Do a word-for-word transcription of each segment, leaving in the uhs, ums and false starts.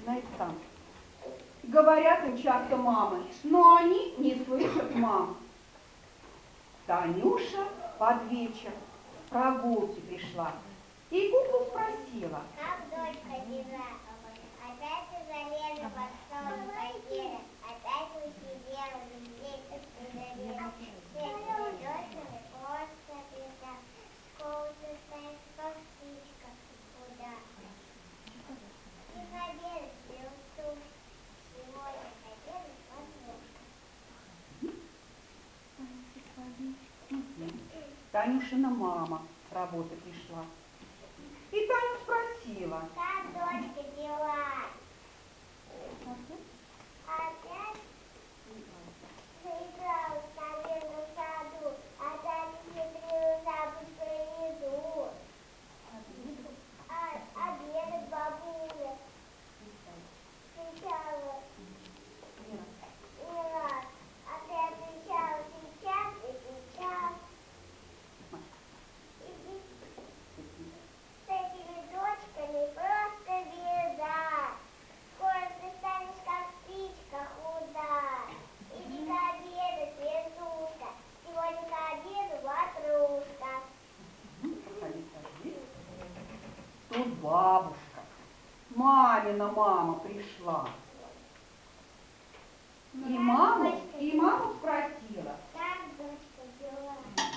знает сам. Говорят им часто мамы, но они не слышат мам. Танюша под вечер с прогулки пришла и куклу спросила: как дочка дела? Опять ты залезла под стол в постели, опять усидела, везде ты придавила. Всякими дочками просто беда. Школу ты стоишь, как птичка, куда? И ходили белтушки, сегодня ходили подружка. Танюшина мама с работы пришла. И Таня спросила: как дочка дела? Опять заигралась в наверном саду, опять хитрила забыть про еду. А, обедать бабуля кричала не раз, а ты отвечала сейчас и сейчас. И с этими дочками просто беда. Скоро ты станешь как птичка худа. Иди к обеду, Светушка, сегодня к обеду ватрушка. Тут бабушка, мамина мама пришла. И маму, и маму спросила: как дочка дела?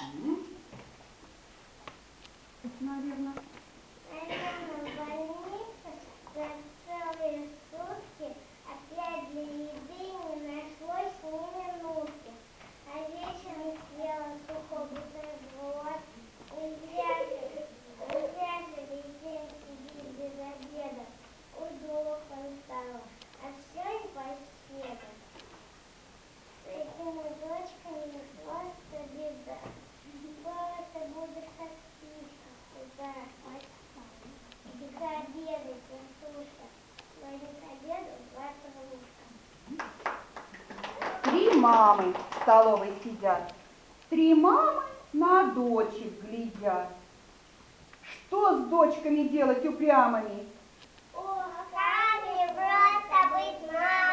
Наверное. Наверное, в больнице за целые сутки опять для еды не нашлось ни минутки. А вечером съела сухой бутерброд. Нельзя же, нельзя же весь день сидеть без обеда. Удохом стало, а все не поседа. С этими дочками просто беда. Просто будешь как птичка худа. Иди к обеду, Светушка, сегодня к обеду ватрушка. Три мамы в столовой сидят, три мамы на дочек глядят. Что с дочками делать упрямыми? Ох, как не просто быть мамой.